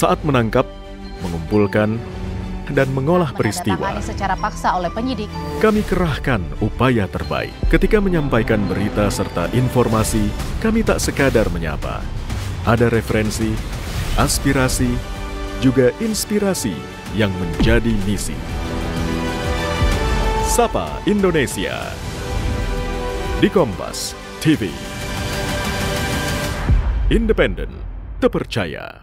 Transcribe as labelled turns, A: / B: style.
A: Saat menangkap, mengumpulkan, dan mengolah peristiwa,
B: menandatangani secara paksa oleh penyidik.
A: kami kerahkan upaya terbaik. Ketika menyampaikan berita serta informasi, kami tak sekadar menyapa. Ada referensi, aspirasi, juga inspirasi yang menjadi misi. Sapa Indonesia di Kompas TV. Independen, terpercaya.